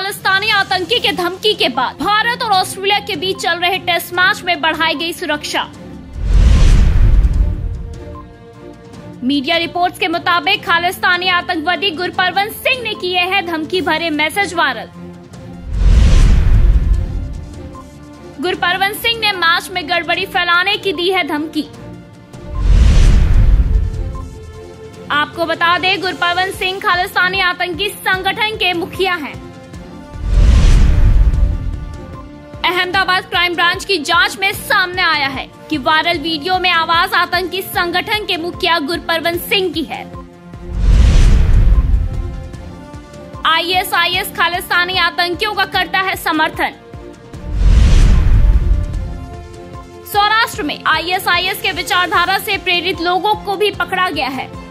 खालिस्तानी आतंकी के धमकी के बाद भारत और ऑस्ट्रेलिया के बीच चल रहे टेस्ट मैच में बढ़ाई गई सुरक्षा। मीडिया रिपोर्ट्स के मुताबिक खालिस्तानी आतंकवादी गुरपरवंत सिंह ने किए हैं धमकी भरे मैसेज वायरल। गुरपरवंत सिंह ने मैच में गड़बड़ी फैलाने की दी है धमकी। आपको बता दें, गुरपरवंत सिंह खालिस्तानी आतंकी संगठन के मुखिया हैं। अहमदाबाद क्राइम ब्रांच की जांच में सामने आया है कि वायरल वीडियो में आवाज आतंकी संगठन के मुखिया गुरपरवंत सिंह की है। ISIS खालिस्तानी आतंकियों का करता है समर्थन। सौराष्ट्र में ISIS के विचारधारा से प्रेरित लोगों को भी पकड़ा गया है।